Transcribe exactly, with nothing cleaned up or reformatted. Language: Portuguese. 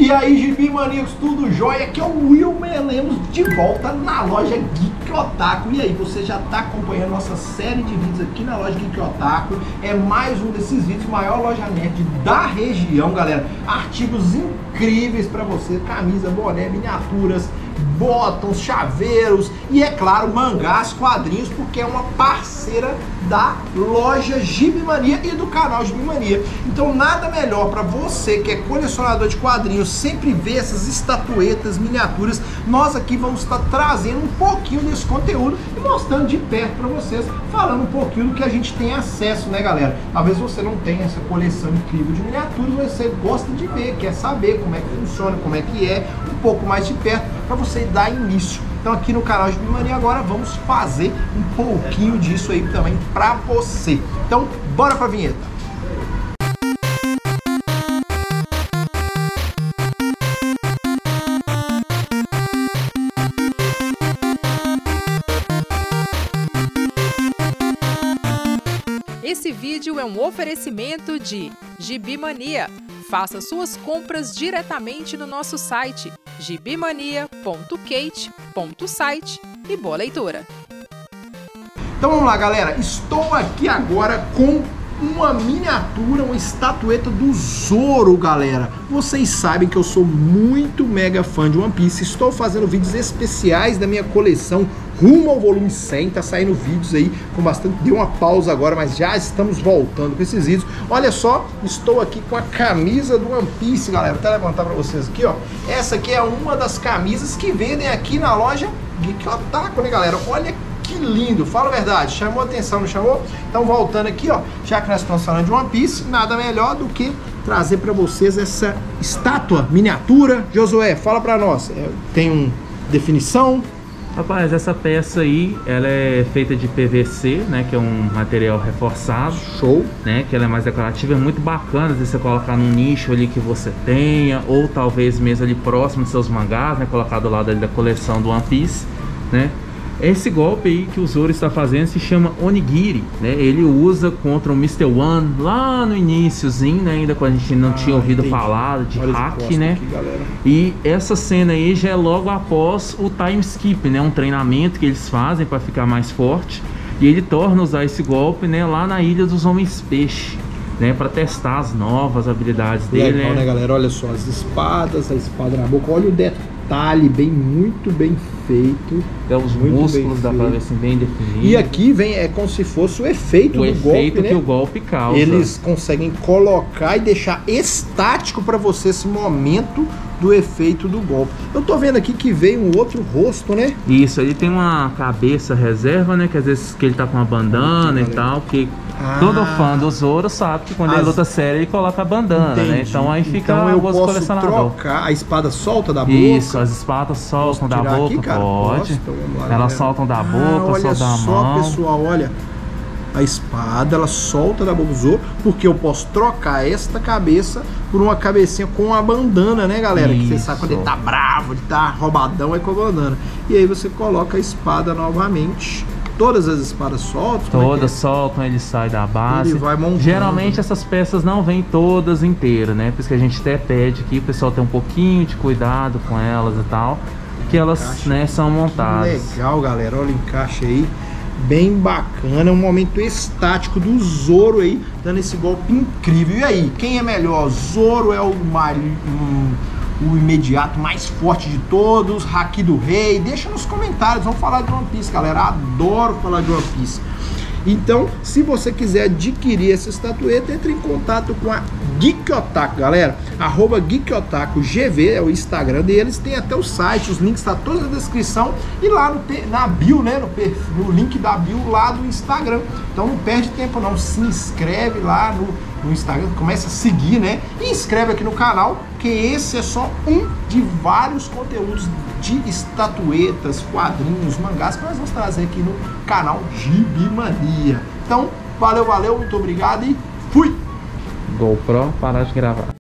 E aí, Gibi Maníacos, tudo jóia? Aqui é o Wilmer Lemos de volta na loja Geek Otaku. E aí, você já está acompanhando nossa série de vídeos aqui na loja Geek Otaku. É mais um desses vídeos, maior loja nerd da região, galera. Artigos incríveis para você, camisa, boné, miniaturas, botões, chaveiros e, é claro, mangás, quadrinhos, porque é uma parceira da loja Gibi Mania e do canal Gibi Mania. Então nada melhor para você que é colecionador de quadrinhos sempre ver essas estatuetas, miniaturas. Nós aqui vamos estar trazendo um pouquinho desse conteúdo e mostrando de perto para vocês, falando um pouquinho do que a gente tem acesso, né, galera? Talvez você não tenha essa coleção incrível de miniaturas, mas você gosta de ver, quer saber como é que funciona, como é que é, um pouco mais de perto, para você dar início. Então aqui no canal Gibi Mania agora vamos fazer um pouquinho disso aí também pra você. Então bora pra vinheta. Esse vídeo é um oferecimento de Gibi Mania. Faça suas compras diretamente no nosso site gibimania ponto kate ponto site e boa leitura. Então vamos lá, galera, estou aqui agora com uma miniatura, uma estatueta do Zoro, galera. Vocês sabem que eu sou muito mega fã de One Piece. Estou fazendo vídeos especiais da minha coleção rumo ao volume cem, tá saindo vídeos aí com bastante, deu uma pausa agora, mas já estamos voltando com esses vídeos. Olha só, estou aqui com a camisa do One Piece, galera, vou até levantar pra vocês aqui, ó. Essa aqui é uma das camisas que vendem aqui na loja Geek Otaku, né, galera? Olha que lindo, fala a verdade, chamou atenção, não chamou? Então voltando aqui, ó, já que nós estamos falando de One Piece, nada melhor do que trazer pra vocês essa estátua, miniatura. Josué, fala pra nós, tem um definição? Rapaz, essa peça aí, ela é feita de P V C, né, que é um material reforçado. Show. Né, que ela é mais decorativa, é muito bacana, às vezes você colocar num nicho ali que você tenha, ou talvez mesmo ali próximo dos seus mangás, né, colocar do lado ali da coleção do One Piece, né. Esse golpe aí que o Zoro está fazendo se chama Onigiri, né? Ele usa contra o mister One lá no iniciozinho, né? Ainda quando a gente não ah, tinha ouvido entendi. falar de Olha hack, né? Aqui, e essa cena aí já é logo após o time skip, né? Um treinamento que eles fazem para ficar mais forte. E ele torna usar esse golpe, né? Lá na Ilha dos Homens Peixe, né? Para testar as novas habilidades dele. Legal, né, né, galera? Olha só as espadas, a espada na boca. Olha o detalhe bem, muito bem feito. É, os muito músculos dá pra ver assim bem definido. E aqui vem, é como se fosse o efeito o do efeito golpe, né? que o golpe causa. Eles conseguem colocar e deixar estático para você esse momento do efeito do golpe. Eu tô vendo aqui que veio um outro rosto, né? Isso, ele tem uma cabeça reserva, né? Que às vezes que ele tá com uma bandana e tal, porque ah, todo fã do Zoro sabe que quando as... ele luta sério ele coloca a bandana, entendi, né? Então aí fica então eu posso colecionador. trocar, a espada solta da boca? Isso, as espadas soltam da boca, aqui, cara? Pode. Posso, lá, elas soltam da boca, ah, soltam da mão. Olha só, pessoal, olha. A espada, ela solta da boca do Zoro, porque eu posso trocar esta cabeça por uma cabecinha com a bandana, né, galera? Isso. Que você sabe quando ele tá bravo, ele tá roubadão, é com a bandana. E aí você coloca a espada novamente. Todas as espadas soltam? Todas é? soltam, ele sai da base. Ele vai montando. Geralmente essas peças não vêm todas inteiras, né? Por isso que a gente até pede aqui, o pessoal tem um pouquinho de cuidado com elas e tal, que elas, encaixe, né, são montadas. Que legal, galera, olha o encaixe aí. Bem bacana, um momento estático do Zoro aí, dando esse golpe incrível. E aí, quem é melhor? Zoro é o, mar... um, o imediato mais forte de todos? Haki do Rei? Deixa nos comentários, vamos falar de One Piece, galera. Adoro falar de One Piece. Então, se você quiser adquirir essa estatueta, entre em contato com a Geek Otaku, galera. Arroba Geek Otaku G V é o Instagram deles. Tem até o site, os links estão todos na descrição. E lá no, na bio, né? No, perfil, no link da bio lá do Instagram. Então não perde tempo não. Se inscreve lá no, no Instagram, começa a seguir, né? E inscreve aqui no canal, que esse é só um de vários conteúdos de estatuetas, quadrinhos, mangás que nós vamos trazer aqui no canal Gibi Mania. Então, valeu, valeu, muito obrigado e fui! GoPro, parar de gravar.